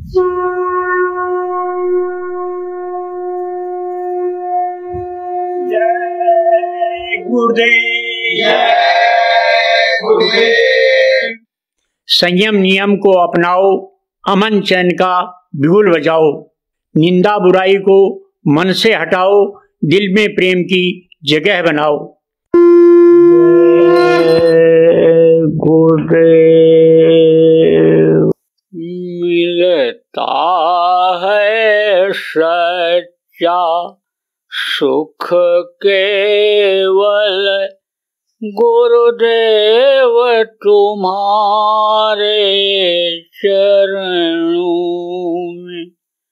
जय गुरुदेव। जय गुरुदेव। संयम नियम को अपनाओ, अमन चैन का बिगुल बजाओ, निंदा बुराई को मन से हटाओ, दिल में प्रेम की जगह बनाओ। गुरुदेव। मिलता है सच्चा सुख केवल गुरुदेव तुम्हारे चरणों में,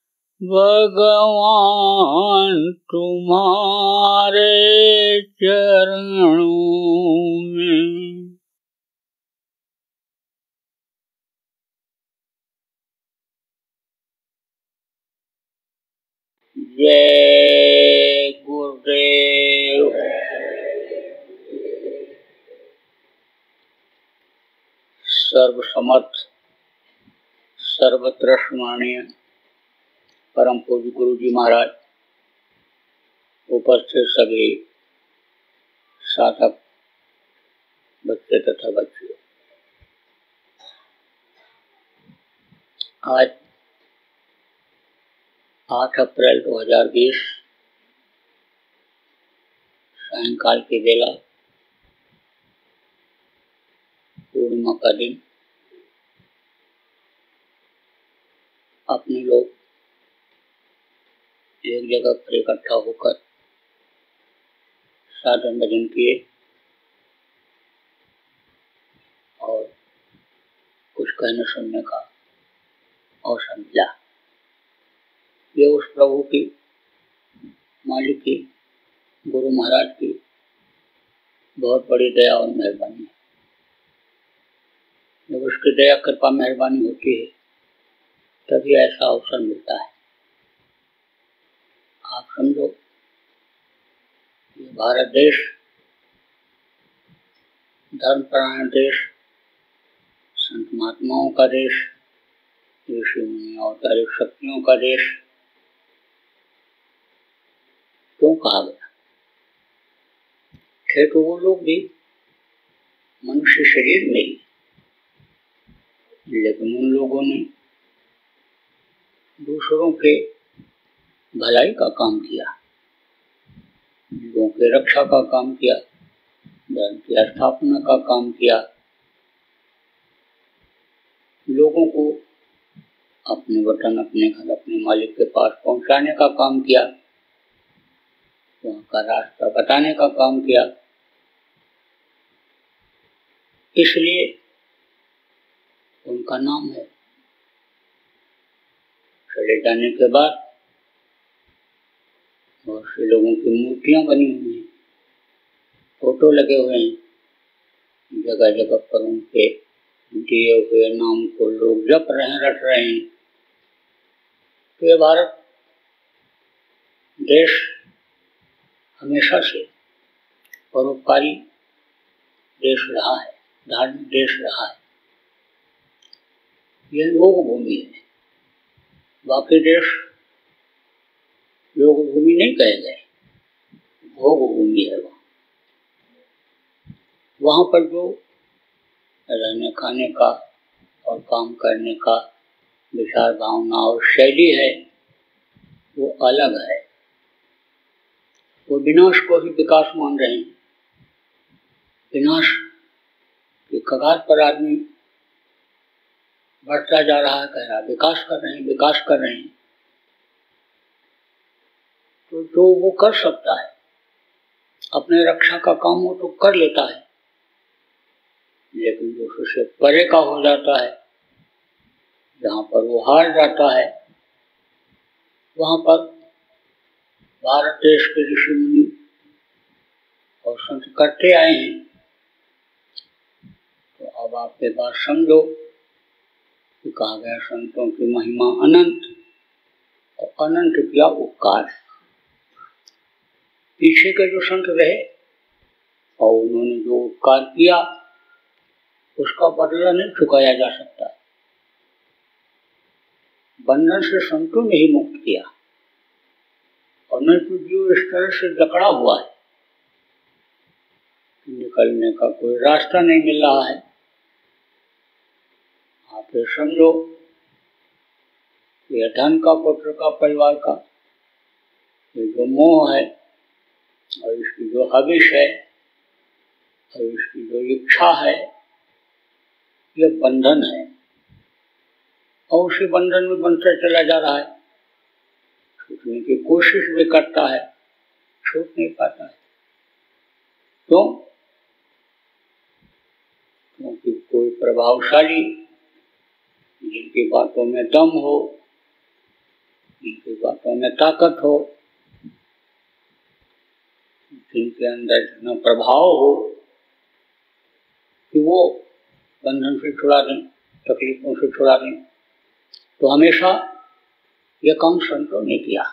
भगवान तुम्हारे चरणों में। जय गुरुदेव। सर्वसमर्थ सर्वत्र स्मरणीय परम पूज्य गुरु जी महाराज, उपस्थित सभी साधक बच्चे तथा बच्चियों, आज 8 अप्रैल 2020 सायंकाल की बेला, पूर्णिमा का दिन, अपने लोग एक जगह पर इकट्ठा होकर साधन भजन किए और कुछ कहने सुनने का अवसर मिला। ये उस प्रभु की, मालिक की, गुरु महाराज की बहुत बड़ी दया और मेहरबानी है। जब उसकी दया कृपा मेहरबानी होती है तभी ऐसा अवसर मिलता है। आप समझो, ये भारत देश धर्मपरायण देश, संत महात्माओं का देश, ऋषि मुनि अवतारिक शक्तियों का देश क्यों कहा गया? थे तो वो लोग भी मनुष्य शरीर में ही, लेकिन उन लोगों ने दूसरों के भलाई का काम किया, लोगों की रक्षा का काम किया, धर्म की स्थापना का काम किया, लोगों को अपने वतन, अपने घर, अपने मालिक के पास पहुंचाने का काम किया, वहां का रास्ता बताने का काम किया। इसलिए उनका नाम है। चले जाने के बाद बहुत से लोगों की मूर्तियां बनी हुई हैं, फोटो लगे हुए हैं, जगह जगह पर उनके दिए हुए नाम को लोग जप रहे हैं, रट रहे हैं। तो ये भारत देश हमेशा से परोपकारी देश रहा है, धार्मिक देश रहा है। यह योग भूमि है। बाकी देश योग भूमि नहीं कहे गए, भोग भूमि है। वहां पर जो रहने खाने का और काम करने का विचार, भावना और शैली है वो अलग है। वो विनाश को ही विकास मान रहे हैं। विनाश के कगार पर आदमी बढ़ता जा रहा है, कह रहा विकास कर रहे हैं, विकास कर रहे हैं। तो जो वो कर सकता है, अपने रक्षा का काम वो तो कर लेता है, लेकिन जो उससे परे का हो जाता है, जहाँ पर वो हार जाता है, वहां पर भारत देश के ऋषि मुनि और संत करते आए हैं। तो अब आपके बात समझो कि कहा गया संतों की महिमा अनंत, और अनंत किया उपकार। पीछे के जो संत रहे और उन्होंने जो उपकार किया उसका बदला नहीं चुकाया जा सकता। बंधन से संतों ने ही मुक्त किया, और नहीं तो जीव इस तरह से जकड़ा हुआ है, निकलने का कोई रास्ता नहीं मिल रहा है। आप ये समझो, ये धन का, पुत्र का, परिवार का ये जो मोह है, और इसकी जो हविष है, और इसकी जो इच्छा है, ये बंधन है, और उसी बंधन में बनता चला जा रहा है। छूटने की कोशिश भी करता है, छूट नहीं पाता है। क्यों? क्योंकि कोई प्रभावशाली, जिनकी बातों में दम हो, जिनकी बातों में ताकत हो, जिनके अंदर इतना प्रभाव हो कि वो बंधन से छुड़ा दें, तकलीफों से छुड़ा दें, तो हमेशा ये काम संतों ने किया।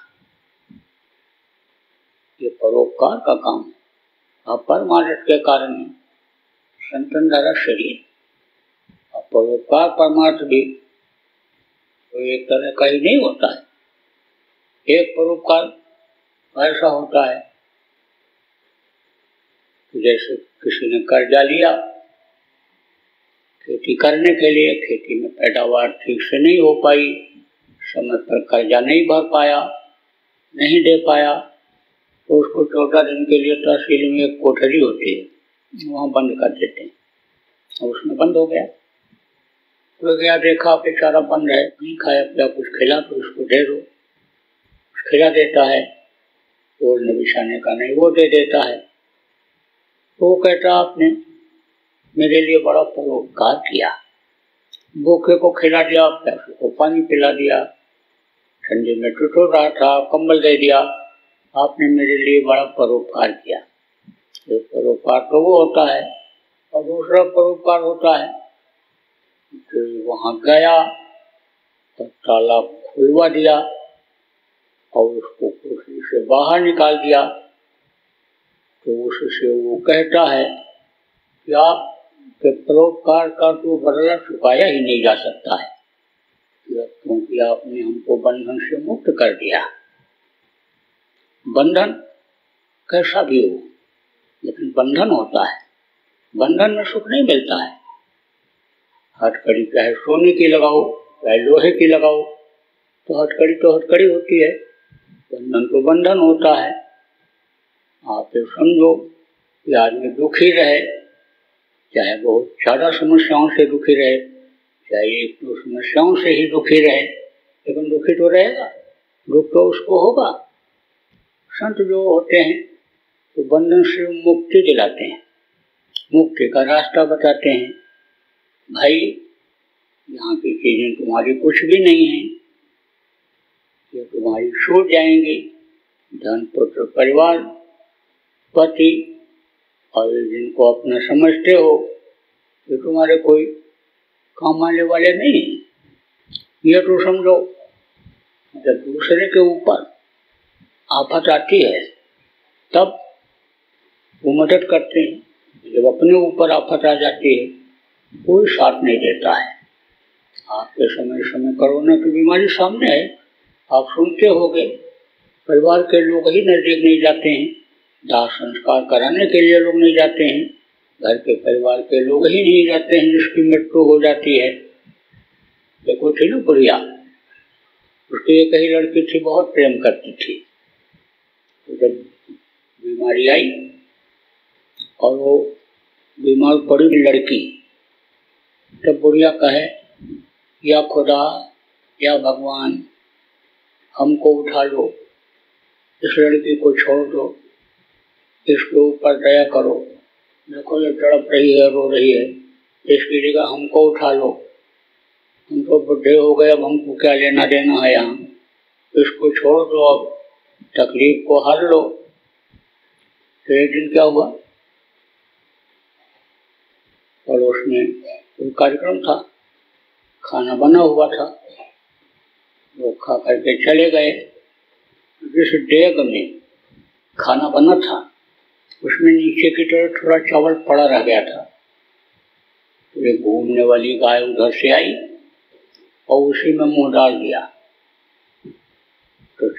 ये परोपकार का काम है। आप परमार्थ के कारण है, संतन द्वारा शरीर, और परोपकार परमार्थ भी तो एक तरह का ही नहीं होता है। एक परोपकार ऐसा होता है जैसे किसी ने कर्जा लिया खेती करने के लिए, खेती में पैदावार ठीक से नहीं हो पाई, समय पर कर्जा नहीं भर पाया, नहीं दे पाया, तो उसको 14 दिन के लिए तहसील में एक कोठरी होती है, वहाँ बंद कर देते हैं, और उसमें बंद हो गया। तो गया, देखा बेचारा बंद है, नहीं खाया पिया, कुछ खिला तो उसको दे दो, खिला देता है, ओढ़ने बिछाने का नहीं वो दे देता है। तो वो कहता आपने मेरे लिए बड़ा परोपकार किया, भूखे को खिला दिया, प्यासे को पानी पिला दिया, ठंडी में टुटो रहा था कंबल दे दिया, आपने मेरे लिए बड़ा परोपकार किया। एक परोपकार तो वो होता है, और दूसरा परोपकार होता है कि वहां गया और ताला खुलवा दिया और उसको कोठरी से बाहर निकाल दिया, तो उससे वो कहता है कि आपके परोपकार का तो बदला चुकाया ही नहीं जा सकता है, क्योंकि आपने हमको बंधन से मुक्त कर दिया। बंधन कैसा भी हो, लेकिन बंधन होता है, बंधन में सुख नहीं मिलता है। हथकड़ी चाहे सोने की लगाओ चाहे लोहे की लगाओ, तो हथकड़ी तो हथकड़ी होती है, बंधन तो बंधन होता है। आप ये समझो कि आदमी दुखी रहे, चाहे बहुत ज्यादा समस्याओं से दुखी रहे, चाहे एक दो समस्याओं से ही दुखी रहे, लेकिन दुखी तो रहेगा, दुख तो उसको होगा। संत जो होते हैं तो बंधन से मुक्ति दिलाते हैं, मुक्ति का रास्ता बताते हैं। भाई यहाँ की चीजें तुम्हारी कुछ भी नहीं है, ये तुम्हारी छूट जाएंगी, धन पुत्र परिवार पति, और जिनको अपना समझते हो ये तुम्हारे कोई काम आने वाले नहीं है। ये तो समझो, जब दूसरे के ऊपर आफत आती है तब वो मदद करते हैं, जब अपने ऊपर आफत आ जाती है कोई साथ नहीं देता है। आपके समय समय कोरोना की बीमारी सामने है, आप सुनते होंगे, परिवार के लोग ही नजदीक नहीं जाते हैं, दाह संस्कार कराने के लिए लोग नहीं जाते हैं, घर के परिवार के लोग ही नहीं जाते हैं जिसकी मृत्यु हो जाती है। देखो थी ना बुढ़िया, उसकी एक ही लड़की थी, बहुत प्रेम करती थी, तो जब बीमारी आई और वो बीमार पड़ी लड़की, तब बुढ़िया कहे या खुदा या भगवान हमको उठा लो, इस लड़की को छोड़ दो, इसके ऊपर दया करो, देखो ये तड़प रही है, रो रही है, इसकी जगह हमको उठा लो, हम तो बुढ़े हो गए, अब हमको क्या लेना देना है यहाँ, इसको छोड़ दो, अब तकलीफ को हर लो। तो एक दिन क्या हुआ, पड़ोस में कोई कार्यक्रम था, खाना बना हुआ था, वो खा करके चले गए। जिस डेग में खाना बना था उसमें नीचे की तरफ थोड़ा चावल पड़ा रह गया था, तो एक घूमने वाली गाय उधर से आई और उसी में मुंह डाल दिया।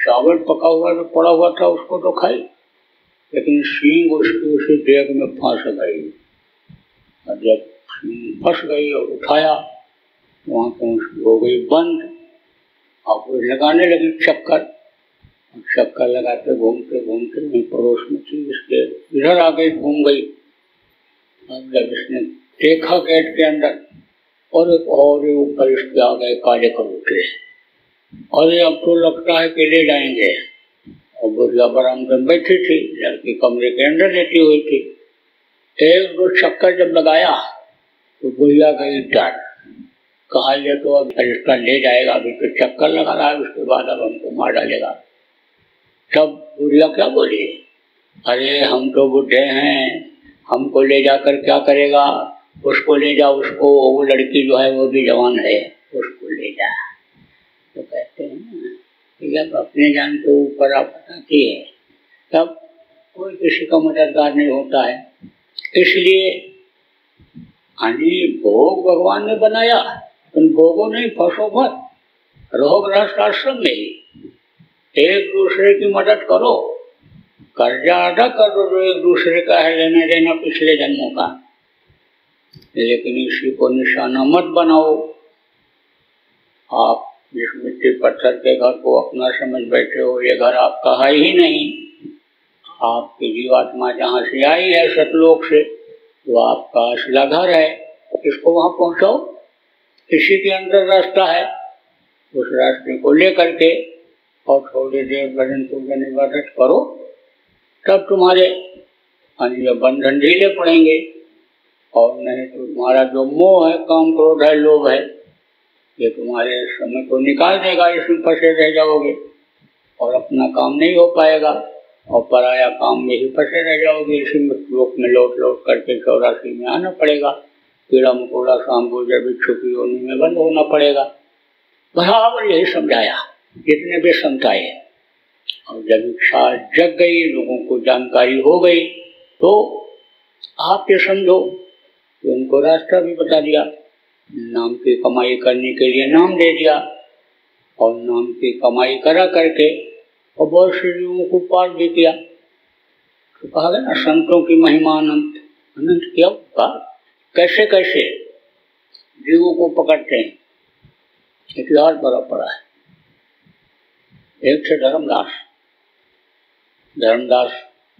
चावल पका हुआ जो पड़ा हुआ था उसको तो खाई, लेकिन सींग उसकी उसी देग में फंस गई। और जब सींग फंस गई और उठाया तो वहाँ पर हो गई बंद। अब वो लगाने लगी चक्कर, चक्कर लगाते घूमते घूमते मैं पड़ोस में थी, इसके इधर आ गई, घूम गई। अब जब इसने देखा गेट के अंदर और ऊपर इसके आ गए काले कबूतर, और अब तो लगता है कि ले जाएंगे। और बुढ़िया बरामदे में बैठी थी, लड़की कमरे के अंदर लेटी हुई थी। एक दो चक्कर जब लगाया तो बुढ़िया गई डर, कहा ये तो अब रिश्ता ले जाएगा, अभी तो चक्कर लगा रहा है, उसके बाद अब हमको मार डालेगा। तब बुढ़िया क्या बोली, अरे हम तो बुढ़े हैं, हमको ले जाकर क्या करेगा, उसको ले जा, उसको, वो लड़की जो है वो भी जवान है, उसको ले जा। तो कहते हैं जब अपने जान के ऊपर आफत आती है तब कोई किसी का मददगार नहीं होता है। इसलिए भोग भगवान ने बनाया, तुम भोगो नहीं, फंसो मत, रहो गृहस्थ आश्रम में ही, एक दूसरे की मदद करो, कर्जा अदा करो जो एक दूसरे का है लेना देना पिछले जन्मों का, लेकिन इसी को निशाना मत बनाओ। आप जिस मिट्टी पत्थर के घर को अपना समझ बैठे हो, ये घर आपका है ही नहीं। आपकी जीवात्मा जहाँ से आई है सतलोक से, वो आपका असला घर है, इसको वहाँ पहुँचाओ। इसी के अंदर रास्ता है, उस रास्ते को लेकर के और थोड़ी देर भजन पूजन इबादत करो, तब तुम्हारे अन्य बंधन ढीले पड़ेंगे। और नहीं तो तुम्हारा जो मोह है, काम क्रोध है, लोभ है, ये तुम्हारे समय को निकाल देगा, इसमें फंसे रह जाओगे और अपना काम नहीं हो पाएगा और पराया काम में ही फंसे रह जाओगे। इसी लोक में लौट लौट करके 84 में आना पड़ेगा, कीड़ा मकोड़ा शाम गुजर बिच्छू की योनि में बंद होना पड़ेगा। बराबर यही समझाया जितने भी समझाए। और जब इच्छा जग गई, लोगों को जानकारी हो गई, तो आप ये समझो कि उनको रास्ता भी बता दिया, नाम की कमाई करने के लिए नाम दे दिया, और नाम की कमाई करा करके और बहुत से जीवों को पार भी किया। तो कहा गया ना, संतों की महिमा अनंत। अनंत क्या होगा, कैसे कैसे जीवों को पकड़ते हैं, इतिहास बड़ा पड़ा है। एक थे धर्मदास। धर्मदास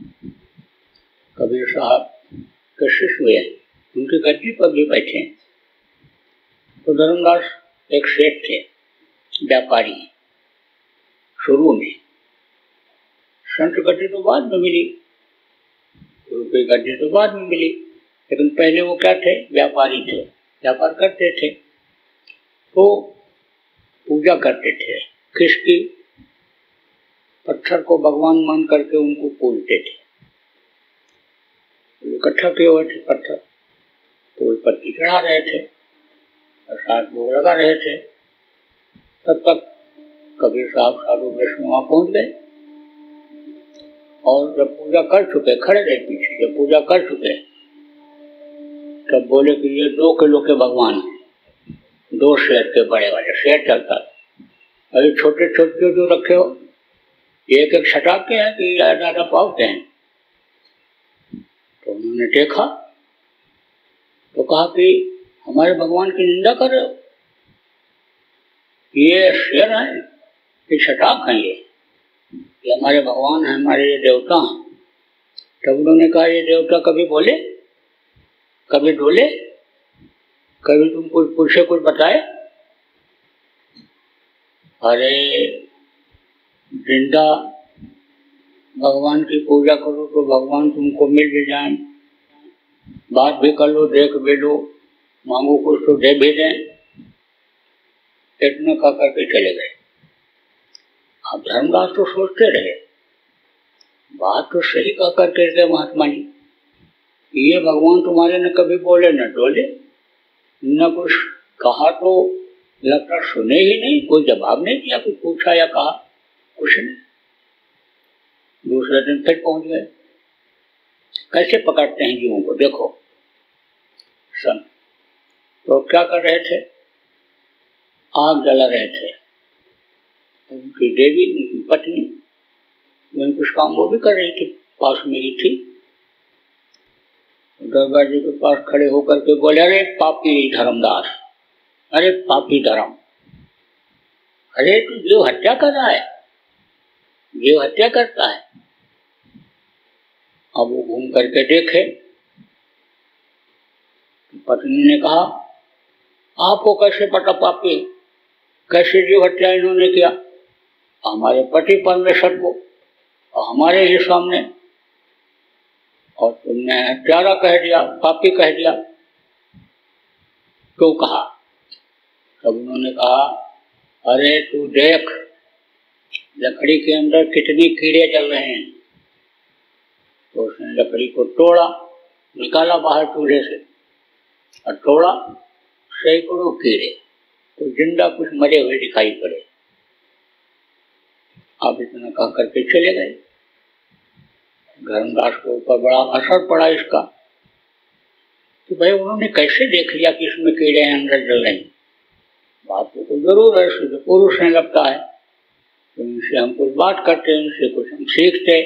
कबीर साहब के शिष्य हुए, उनकी गद्दी पर भी बैठे। तो धर्मदास एक सेठ थे, व्यापारी, शुरू में। संत गद्दी तो बाद में मिली, गुरु की गद्दी तो बाद में मिली, लेकिन पहले वो क्या थे, व्यापारी थे, व्यापार करते थे। तो पूजा करते थे, किसकी, पत्थर को भगवान मान करके उनको पूजते थे। इकट्ठा किए हुए थे पत्थर, फूल पत्ती चढ़ा रहे थे, प्रसाद भोग लगा रहे थे। तब तक कबीर साहब साधु वैष्णव वहां पहुंच गए, और जब पूजा कर चुके, खड़े रहे पीछे, जब पूजा कर चुके तब बोले कि ये 2 किलो के भगवान हैं, 2 शेर के बड़े वाले, शेर चलता, अभी छोटे छोटे जो रखे हो एक एक छटाके हैं कि ज्यादा पावते हैं। तो उन्होंने देखा तो कहा कि हमारे भगवान की निंदा कर रहे हो, ये शेर है, ये छटाक है, ये हमारे भगवान है, हमारे ये देवता हैं। तब उन्होंने कहा, ये देवता कभी बोले, कभी डोले, कभी तुमको पूछे, कुछ बताए? अरे जिंदा भगवान की पूजा करो तो भगवान तुमको मिल भी जाए, बात भी कर लो, देख भी लो, मांगो कुछ तो दे भी दें। इतना कह करके चले गए। अब धर्मदास तो सोचते रहे, बात तो सही कह करके गए महात्मा जी, ये भगवान तुम्हारे न कभी बोले न डोले, न कुछ कहा, तो लगता सुने ही नहीं, कोई जवाब नहीं दिया, कुछ पूछा या कहा, कुछ नहीं। दूसरे दिन फिर पहुंच गए। कैसे पकड़ते हैं जीवों को, देखो। संत तो क्या कर रहे थे, आग जला रहे थे, उनकी देवी, उनकी पत्नी, वही कुछ काम वो भी कर रही थी, पास में ही थी। दरबार जी के पास खड़े होकर के बोले, अरे पापी धर्मदास, अरे पापी धर्म, अरे तू जीव हत्या कर रहा है, जीव हत्या करता है। अब वो घूम करके देखे, पत्नी ने कहा, आपको कैसे पता पापी, कैसे जीव हत्या इन्होंने किया? हमारे पति परमेश्वर को और हमारे ही सामने, और तुमने हत्यारा कह दिया, पापी कह दिया। क्यों कहा? तब उन्होंने कहा, अरे तू देख लकड़ी के अंदर कितनी कीड़े जल रहे हैं। तो उसने लकड़ी को तोड़ा, निकाला बाहर चूल्हे से और तोड़ा, सैकड़ों कीड़े, तो जिंदा कुछ मरे हुए दिखाई पड़े। आप इतना कह करके चले गए। धर्मदास के ऊपर बड़ा असर पड़ा इसका कि भाई उन्होंने कैसे देख लिया कि इसमें कीड़े हैं, अंदर जल रहे हैं। बात तो जरूर है, शुद्ध पुरुष ने लगता है, तो इनसे हम कुछ बात करते, इनसे कुछ हम सीखते।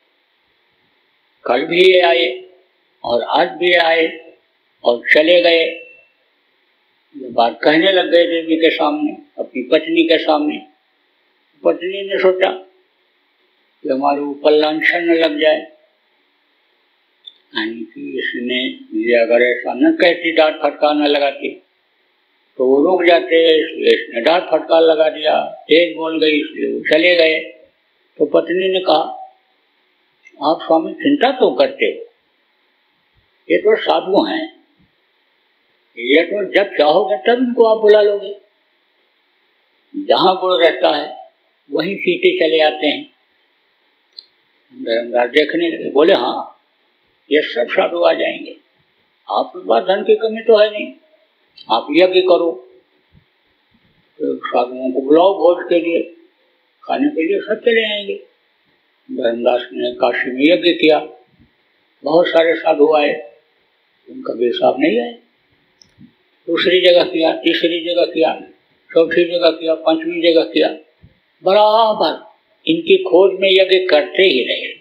कल भी ये आए और आज भी आए और चले गए। ये बात कहने लग गए देवी के सामने, अपनी पत्नी के सामने। पत्नी ने सोचा कि हमारे ऊपर लांछन न लग जाए, यानी कि इसने ये अगर ऐसा न कहती, डांट फटकार न लगाती तो वो रुक जाते, इसलिए इसने डांट फटकार लगा दिया, तेज बोल गई, इसलिए वो चले गए। तो पत्नी ने कहा, आप स्वामी चिंता तो करते हो, ये तो साधु हैं, ये तो जब चाहोगे तब इनको आप बुला लोगे, जहां गुण रहता है वहीं सीटे चले आते हैं। धर्मदास देखने लगे, बोले हाँ ये सब साधु आ जाएंगे, आपके पास धन की कमी तो है नहीं, आप यज्ञ करो, तो साधुओं को बुलाओ भोज के लिए, खाने के लिए सब चले आएंगे। धर्मदास ने काशी में यज्ञ किया, बहुत सारे साधु आए, उनका भी हिसाब नहीं आए। दूसरी जगह किया, तीसरी जगह किया, चौथी जगह किया, पांचवी जगह किया, बराबर इनकी खोज में यज्ञ करते ही रहे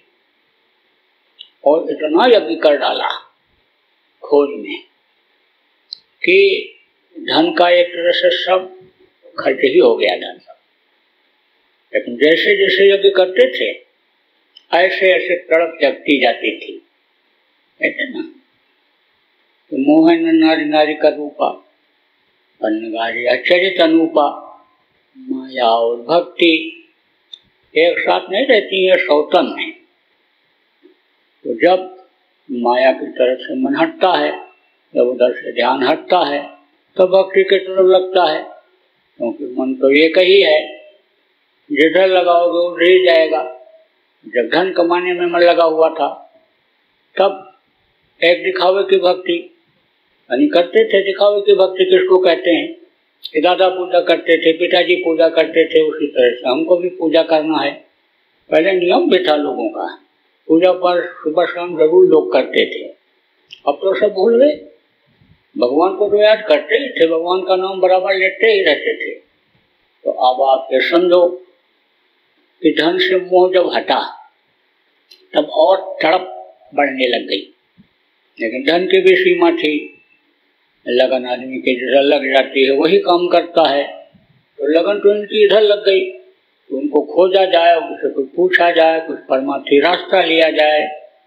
और इतना यज्ञ कर डाला खोज में कि धन का एक तरह से सब खर्च ही हो गया धन सब। लेकिन जैसे जैसे यज्ञ करते थे ऐसे ऐसे तड़प जगती जाती थी, कहते ना, मोहन नारी नारी का रूपा, अन्नगारी अचरित अनूपा, माया और भक्ति एक साथ नहीं रहती है, सौतन है। तो जब माया की तरफ से मन हटता है, जब उधर से ध्यान हटता है, तो भक्ति की तरफ लगता है, क्योंकि मन तो एक ही है, जिधर लगाओगे उधर ही जाएगा। जब धन कमाने में मन लगा हुआ था तब एक दिखावे की भक्ति यानी करते थे। दिखावे की भक्ति किसको कहते हैं कि दादा पूजा करते थे, पिताजी पूजा करते थे, उसी तरह से हमको भी पूजा करना है। पहले नियम भी था लोगों का, पूजा पर सुबह शाम जरूर लोग करते थे, अब तो सब भूल गए। भगवान को तो याद करते ही थे, भगवान का नाम बराबर लेते ही रहते थे। तो अब आप ये समझो कि धन से मोह जब हटा तब और तड़प बढ़ने लग गई। लेकिन धन की भी सीमा थी, लगन आदमी के जिधर लग जाती है वही काम करता है, तो लगन तो इनकी इधर लग गई। तो उनको खोजा जाए, उनसे कुछ पूछा जाए, कुछ परमार्थी रास्ता लिया जाए।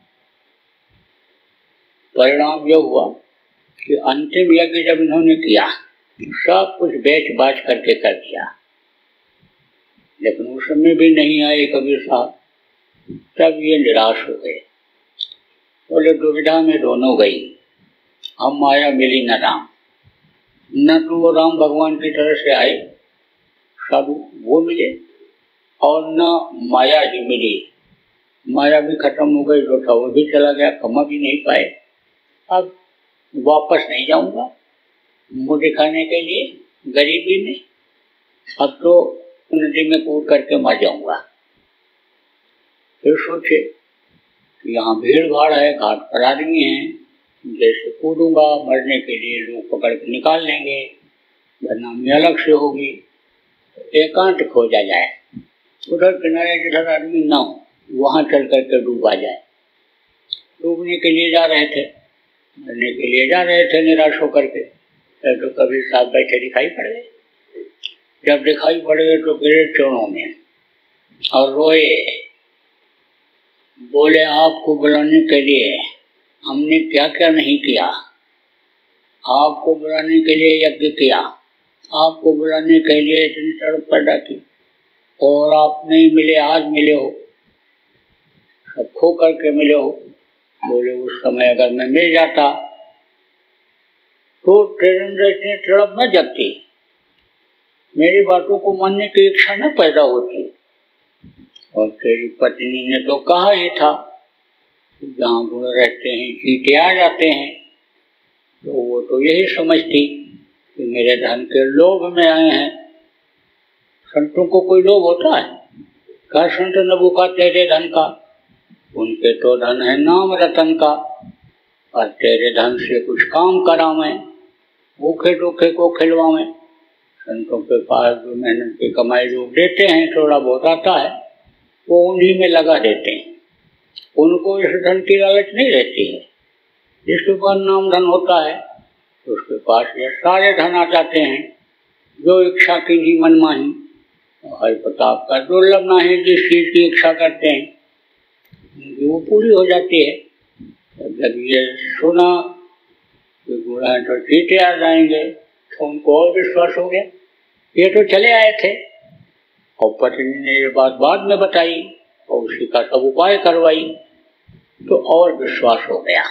परिणाम यह हुआ कि अंतिम यज्ञ जब इन्होंने किया सब कुछ बेच बाच करके कर दिया, लेकिन उस समय भी नहीं आए कबीर साहब। तब ये निराश हो गए, बोले दुविधा में दोनों गई, हम माया मिली न राम, न तो वो राम भगवान की तरह से आए साधु वो मिले और न माया ही मिली। माया भी खत्म हो गई, जो था वो भी चला गया, कमा भी नहीं पाए। अब वापस नहीं जाऊंगा मुंह दिखाने के लिए गरीबी में, अब तो नदी में कूद करके मर जाऊंगा। फिर सोचे कि यहाँ भीड़ भाड़ है, घाट पर आदमी है, जैसे कूदूंगा मरने के लिए लोग पकड़ के निकाल लेंगे, बदनामी अलग से होगी, तो एकांत खोजा जाए। उधर किनारे जिधर आदमी ना हो वहां चल करके डूबा जाए। डूबने के लिए जा रहे थे, मरने के लिए जा रहे थे निराश होकर के, तो कबीर साहब बैठे दिखाई पड़ गए। जब दिखाई पड़ गए तो गिरे चरणों में और रोए, बोले आपको बुलाने के लिए हमने क्या क्या नहीं किया, आपको बुलाने के लिए यज्ञ किया, आपको बुलाने के लिए इतनी तड़प पैदा की और आप नहीं मिले, आज मिले हो, सब खो करके मिले हो। बोले उस समय अगर मैं मिल जाता तो तेरे अंदर इतनी तड़प न जगती, मेरी बातों को मानने की इच्छा न पैदा होती। और तेरी पत्नी ने तो कहा ही था जहाँ गुण रहते हैं चींटे आ जाते हैं, तो वो तो यही समझती कि मेरे धन के लोभ में आए हैं। संतों को कोई लोभ होता है? क्या संत न भूखा तेरे धन का, उनके तो धन है नाम रतन का, और तेरे धन से कुछ काम करा मैं, भूखे डोखे को खिलवावे। संतों के पास जो मेहनत की कमाई लोग देते हैं, थोड़ा बहुत आता है, वो उन्हीं में लगा देते हैं। उनको इस धन की लालच नहीं रहती है। जिसके पास नाम धन होता है तो उसके पास ये सारे धन आ जाते हैं, जो इच्छा की ही मनमाही, हर प्रताप का दुर्लभ नहीं जिस चीज की इच्छा करते हैं वो पूरी हो जाती है। जब ये सुना कि गुण है तो चींटे आ जाएंगे, तो उनको और विश्वास हो गया। ये तो चले आए थे और पत्नी ने ये बात बाद में बताई और उसी का सब उपाय करवाई, तो और विश्वास हो गया।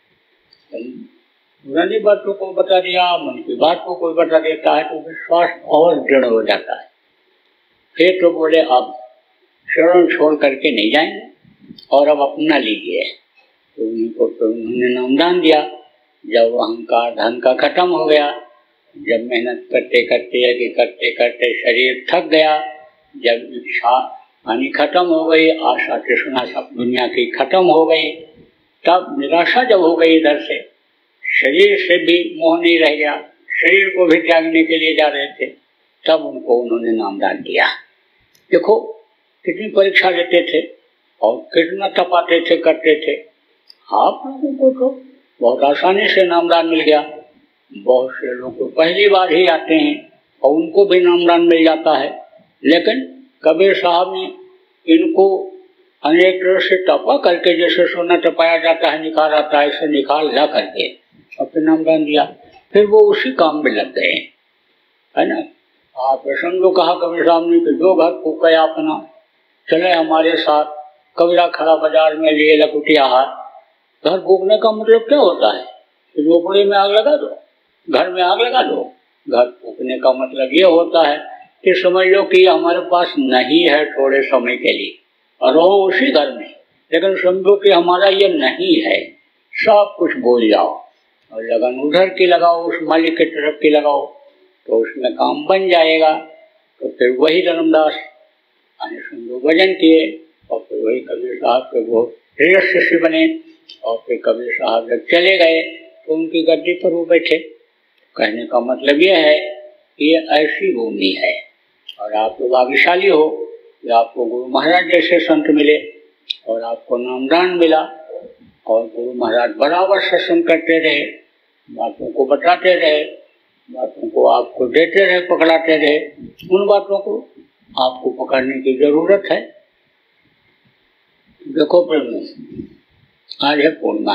पुरानी बातों को बता दिया, मन की बात को कोई बता देता है तो विश्वास और दृढ़ हो जाता है। फिर तो बोले अब शरण छोड़ करके नहीं जाएंगे और अब अपना लीजिए। तो उनको तो उन्होंने नामदान दिया। जब अहंकार धन का खत्म हो गया, जब मेहनत करते करते आगे करते करते शरीर थक गया, जब इच्छा हानि खत्म हो गई, आशा तृष्णा सब दुनिया की खत्म हो गई, तब निराशा जब हो गई, इधर से शरीर से भी मोह नहीं रह गया, शरीर को भी त्यागने के लिए जा रहे थे, तब उनको उन्होंने नामदान दिया। देखो कितनी परीक्षा लेते थे और कितना तपाते थे, करते थे। आप लोगों को तो बहुत आसानी से नामदान मिल गया। बहुत से लोग तो पहली बार ही आते हैं और उनको भी नामदान मिल जाता है, लेकिन कबीर साहब ने इनको अनेक तरह से तपा करके, जैसे सोना तपाया जाता है निखार आता है, ऐसे निखार ला करके और फिर नामदान दिया। फिर वो उसी काम में लग गए, है ना। आप समझो कहा कबीर साहब ने कि जो घर फूके अपना चले हमारे साथ, कबीरा खड़ा बाजार में लिए लकुटिया हाथ। घर फूकने का मतलब क्या होता है? झोपड़ी में आग लगा दो, घर में आग लगा दो। घर फूकने का मतलब ये होता है कि समझ लो कि हमारे पास नहीं है थोड़े समय के लिए और रहो उसी घर में, लेकिन समझो कि हमारा ये नहीं है, सब कुछ भूल जाओ और लगन उधर की लगाओ, उस मालिक की तरफ की लगाओ, तो उसमें काम बन जाएगा। तो फिर वही धर्मदास समझो भजन किए और फिर वही कबीर साहब के बहुत प्रिय शिष्य बने। और फिर कबीर साहब जब चले गए तो उनकी गद्दी पर वो बैठे। कहने का मतलब यह है कि ये ऐसी भूमि है और आप लोग भाग्यशाली हो कि आपको गुरु महाराज जैसे संत मिले और आपको नामदान मिला। और गुरु महाराज बराबर सत्संग करते रहे, बातों को बताते रहे, बातों को आपको देते रहे, पकड़ाते रहे। उन बातों को आपको पकड़ने की जरूरत है। देखो प्रभु, आज है पूर्णिमा,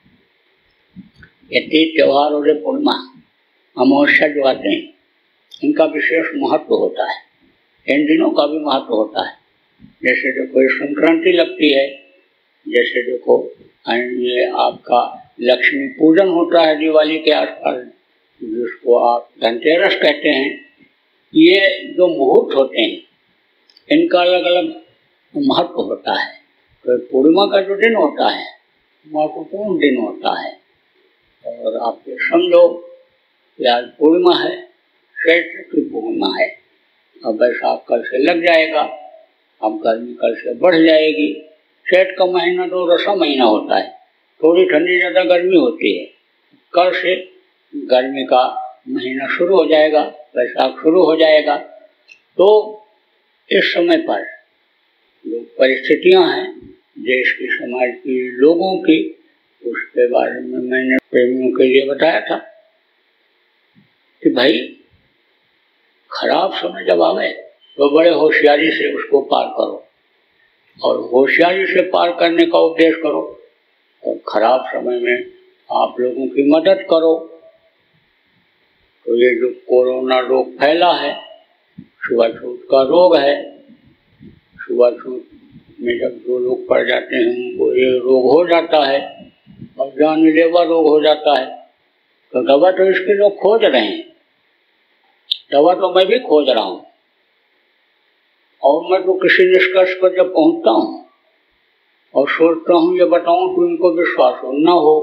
ये 3 त्योहार और पूर्णिमा अमावस्या जो आते हैं, इनका विशेष महत्व होता है। इन दिनों का भी महत्व होता है। जैसे देखो संक्रांति लगती है, जैसे देखो ये आपका लक्ष्मी पूजन होता है दिवाली के आसपास, जिसको आप धनतेरस कहते हैं। ये जो मुहूर्त होते हैं इनका अलग अलग महत्व होता है। तो पूर्णिमा का जो दिन होता है महत्वपूर्ण दिन होता है। और आप ये समझो कि आज पूर्णिमा है, चैत्र की पूर्णिमा है। अब बैसाख कल से लग जाएगा, अब गर्मी कल से बढ़ जाएगी। चैत्र का महीना तो रसा महीना होता है, थोड़ी ठंडी ज़्यादा गर्मी होती है। कल से गर्मी का महीना शुरू हो जाएगा, बैसाख शुरू हो जाएगा। तो इस समय पर जो परिस्थितियां हैं देश की, समाज की, लोगों की, उसके बारे में मैंने प्रेमियों के लिए बताया था कि भाई खराब समय जब आवे तो बड़े होशियारी से उसको पार करो, और होशियारी से पार करने का उपदेश करो, और खराब समय में आप लोगों की मदद करो। तो ये जो कोरोना रोग फैला है, छुआछूत का रोग है, छुआछूत में जब जो लोग पड़ जाते हैं उनको ये रोग हो जाता है और जानलेवा रोग हो जाता है। तो दवा तो इसके लोग खोज रहे हैं, दवा तो मैं भी खोज रहा हूँ, और मैं तो किसी निष्कर्ष पर जब पहुंचता हूँ और सोचता हूँ ये बताऊं तो इनको विश्वास हो ना हो,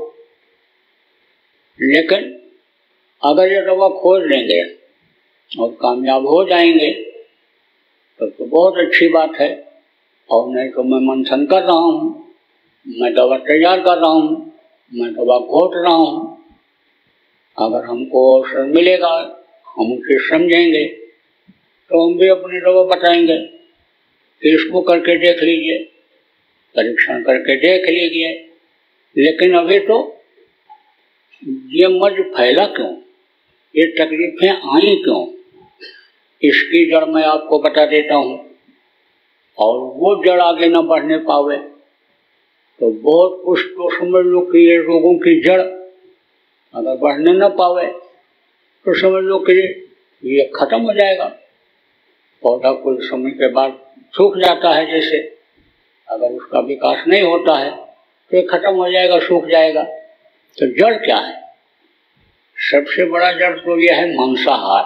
लेकिन अगर ये दवा खोज लेंगे और कामयाब हो जाएंगे तो बहुत अच्छी बात है। और नहीं तो मैं मंथन कर रहा हूँ, मैं दवा तैयार कर रहा हूँ, मैं दवा घोट रहा हूँ। अगर हमको अवसर मिलेगा, हम उसे समझेंगे तो हम भी अपनी दवा बताएंगे कि इसको करके देख लीजिए, परीक्षण करके देख लीजिए। लेकिन अभी तो ये मर्ज फैला क्यों, ये तकलीफें आई क्यों, इसकी जड़ मैं आपको बता देता हूँ। और वो जड़ आगे न बढ़ने पावे तो बहुत कुछ तो समझ लो कि ये रोगों की जड़ अगर बढ़ने न पावे तो समझ लो कि ये खत्म हो जाएगा। पौधा कुछ समय के बाद सूख जाता है, जैसे अगर उसका विकास नहीं होता है तो ये खत्म हो जाएगा, सूख जाएगा। तो जड़ क्या है? सबसे बड़ा जड़ तो यह है मांसाहार।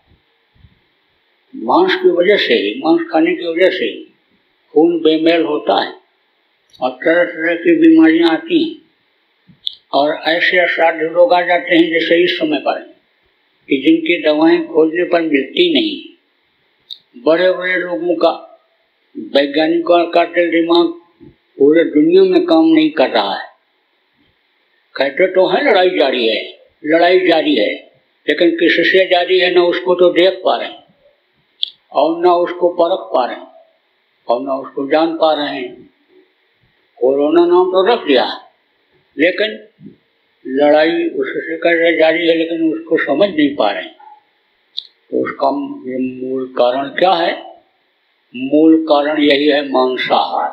मांस की वजह से ही, मांस खाने की वजह से ही खून बेमेल होता है और तरह तरह की बीमारियां आती हैं, और ऐसे असाध्य रोग आ जाते हैं जैसे इस समय पर कि जिनकी दवाएं खोजने पर मिलती नहीं। बड़े बड़े लोगों का, वैज्ञानिकों का दिमाग पूरे दुनिया में काम नहीं कर रहा है। कहते तो है लड़ाई जारी है, लड़ाई जारी है, लेकिन किससे जारी है न उसको तो देख पा रहे हैं, और न उसको परख पा रहे हैं, और न उसको जान पा रहे हैं। कोरोना नाम तो रख दिया, लेकिन लड़ाई उससे कर रहे जारी है, लेकिन उसको समझ नहीं पा रहे हैं। तो उसका मूल कारण क्या है? मूल कारण यही है मांसाहार।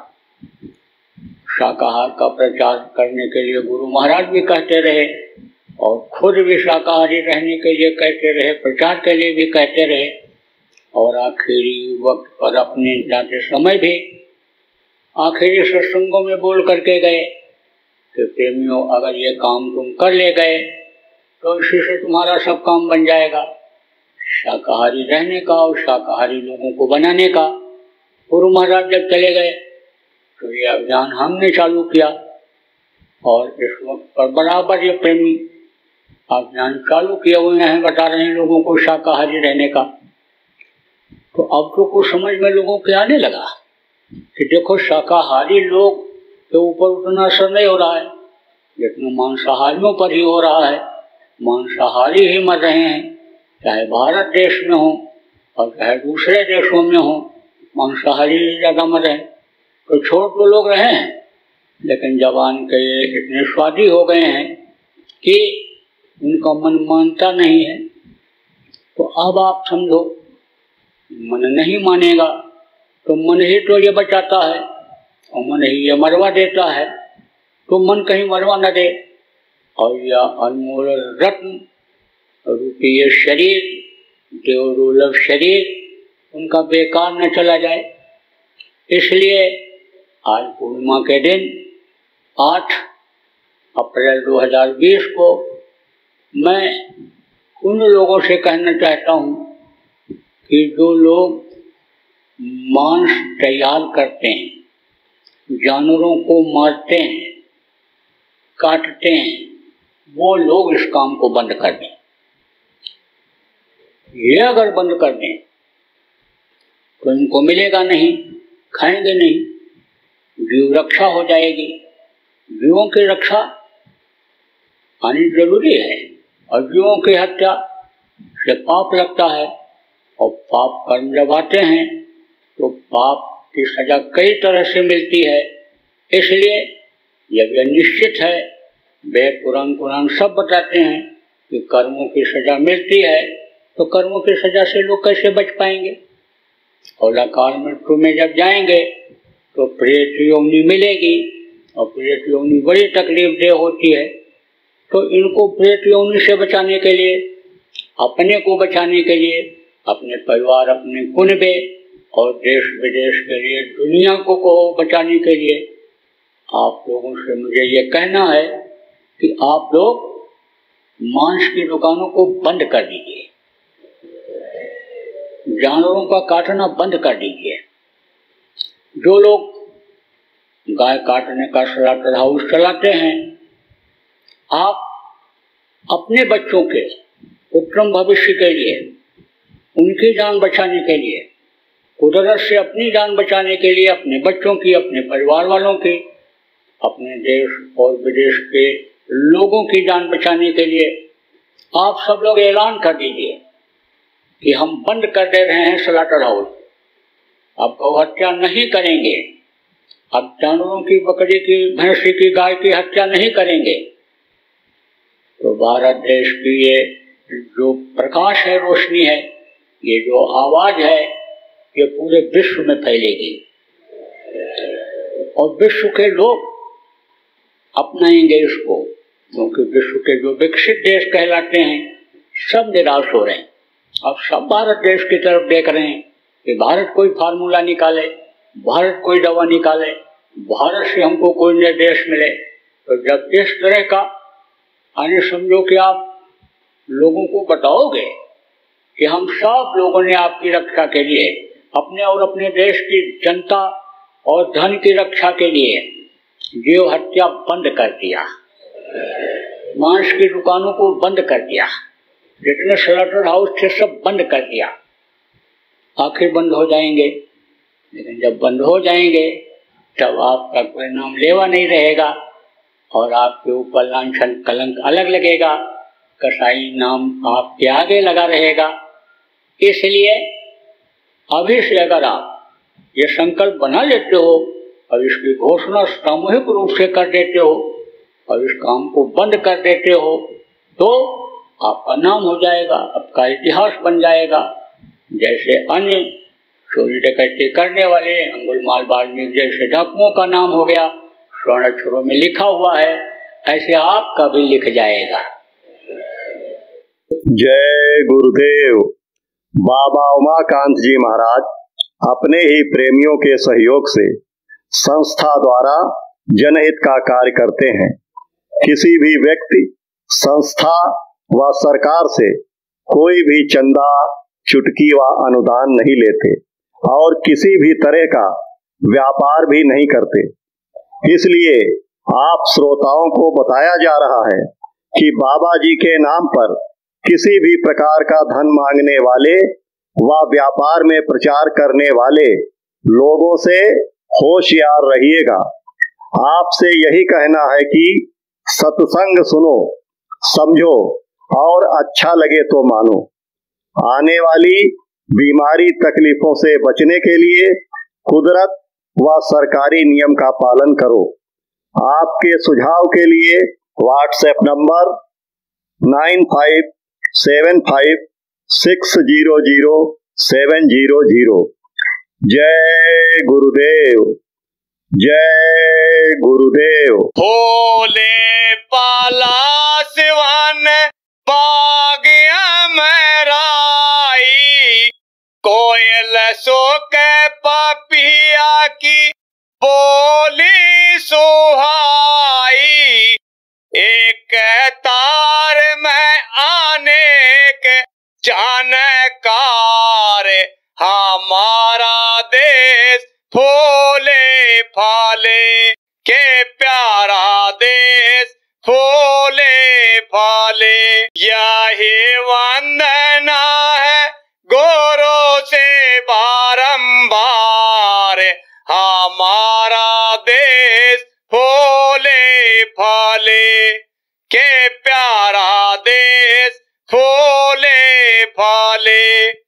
शाकाहार का प्रचार करने के लिए गुरु महाराज भी कहते रहे, और खुद भी शाकाहारी रहने के लिए कहते रहे, प्रचार के लिए भी कहते रहे, और आखिरी वक्त पर अपने जाते समय भी आखिरी सत्संगों में बोल करके गए कि प्रेमियों, अगर ये काम तुम कर ले गए तो इसी से तुम्हारा सब काम बन जाएगा। शाकाहारी रहने का और शाकाहारी लोगों को बनाने का। गुरु महाराज जब चले गए तो ये अभियान हमने चालू किया, और इस वक्त पर बराबर ये प्रेमी अभियान चालू किए हुए हैं, बता रहे हैं लोगों को शाकाहारी रहने का। तो अब तो कुछ समझ में लोगों के आने लगा कि देखो, शाकाहारी लोग के ऊपर उतना असर नहीं हो रहा है जितना मांसाहारियों पर ही हो रहा है। मांसाहारी ही मर रहे हैं, चाहे भारत देश में हो और चाहे दूसरे देशों में हो, मांसाहारी ज्यादा मर रहे हैं। तो छोड़ तो लोग रहे हैं, लेकिन जवान के इतने स्वादी हो गए हैं कि उनका मन मानता नहीं है। तो अब आप समझो, मन नहीं मानेगा तो मन ही तो ये बचाता है, और मन ही ये मरवा देता है। तो मन कहीं मरवा न दे, और यह अनमोल रत्न रूपी ये शरीर, देवदुर्लभ शरीर, उनका बेकार न चला जाए। इसलिए आज पूर्णिमा के दिन 8 अप्रैल 2020 को मैं उन लोगों से कहना चाहता हूँ कि जो लोग मांस तैयार करते हैं, जानवरों को मारते हैं, काटते हैं, वो लोग इस काम को बंद कर दें। ये अगर बंद कर दें तो इनको मिलेगा नहीं, खाएंगे नहीं, जीव रक्षा हो जाएगी। जीवों की रक्षा आनी जरूरी है, और जीवों की हत्या से पाप लगता है, और पाप कर्म जब आते हैं तो पाप की सजा कई तरह से मिलती है। इसलिए जब यह निश्चित है, वेद पुराण सब बताते हैं कि कर्मों की सजा मिलती है, तो कर्मों की सजा से लोग कैसे बच पाएंगे? और अकाल मृत्यु में जब जाएंगे तो प्रेत योनि मिलेगी, और प्रेत योनि बड़ी तकलीफ देह होती है। तो इनको प्रेत योनि से बचाने के लिए, अपने को बचाने के लिए, अपने परिवार, अपने कुनबे और देश विदेश के लिए, दुनिया को बचाने के लिए आप लोगों से मुझे ये कहना है कि आप लोग मांस की दुकानों को बंद कर दीजिए, जानवरों का काटना बंद कर दीजिए। जो लोग गाय काटने का स्लॉटर हाउस चलाते हैं, आप अपने बच्चों के उत्तम भविष्य के लिए, उनकी जान बचाने के लिए, कुदरत से अपनी जान बचाने के लिए, अपने बच्चों की, अपने परिवार वालों की, अपने देश और विदेश के लोगों की जान बचाने के लिए आप सब लोग ऐलान कर दीजिए कि हम बंद कर दे रहे हैं स्लॉटर हाउस। अब गौ हत्या नहीं करेंगे, अब जानवरों की, बकरी की, भैंसी की, गाय की हत्या नहीं करेंगे। तो भारत देश की ये जो प्रकाश है, रोशनी है, ये जो आवाज है, ये पूरे विश्व में फैलेगी और विश्व के लोग अपनाएंगे इसको। क्योंकि विश्व के जो विकसित देश कहलाते हैं सब निराश हो रहे हैं। अब सब भारत देश की तरफ देख रहे हैं कि भारत कोई फार्मूला निकाले, भारत कोई दवा निकाले, भारत से हमको कोई निर्देश मिले। तो जब इस तरह का आने समझो कि आप लोगों को बताओगे कि हम सब लोगों ने आपकी रक्षा के लिए, अपने और अपने देश की जनता और धन की रक्षा के लिए जीव हत्या बंद कर दिया, मांस की दुकानों को बंद कर दिया, जितने स्लॉटर हाउस थे सब बंद कर दिया, आखिर बंद हो जाएंगे। लेकिन जब बंद हो जाएंगे तब आपका कोई नाम लेवा नहीं रहेगा और आपके ऊपर लांछन कलंक अलग लगेगा, कसाई नाम आपके आगे लगा रहेगा। इसलिए अभी से अगर आप ये संकल्प बना लेते हो और इसकी घोषणा सामूहिक रूप से कर देते हो और इस काम को बंद कर देते हो, तो आपका नाम हो जाएगा, आपका इतिहास बन जाएगा। जैसे अन्य चोरी डकैती करने वाले अंगुलमाल वाल्मीकि जैसे डाकुओं का नाम हो गया, स्वर्ण अक्षरों में लिखा हुआ है, ऐसे आपका भी लिख जाएगा। जय गुरुदेव। बाबा उमाकांत जी महाराज अपने ही प्रेमियों के सहयोग से संस्था द्वारा जनहित का कार्य करते हैं। किसी भी व्यक्ति, संस्था व सरकार से कोई भी चंदा, चुटकी व अनुदान नहीं लेते और किसी भी तरह का व्यापार भी नहीं करते। इसलिए आप श्रोताओं को बताया जा रहा है कि बाबा जी के नाम पर किसी भी प्रकार का धन मांगने वाले व व्यापार में प्रचार करने वाले लोगों से होशियार रहिएगा। आपसे यही कहना है कि सत्संग सुनो, समझो और अच्छा लगे तो मानो। आने वाली बीमारी तकलीफों से बचने के लिए कुदरत व सरकारी नियम का पालन करो। आपके सुझाव के लिए व्हाट्सएप नंबर 9575600700। जय गुरुदेव, जय गुरुदेव। भोले पाला सिवन बागिया में राई, कोयल सो के पपिया की बोली सुहाई, एक तार में आने के जानकार, हमारा देश फूले फाले के प्यारा देश फूले फाले। यही वंदना है गोरों से बारंबार, हमारा देश फूले फाले के प्यारा देश फूले फाले।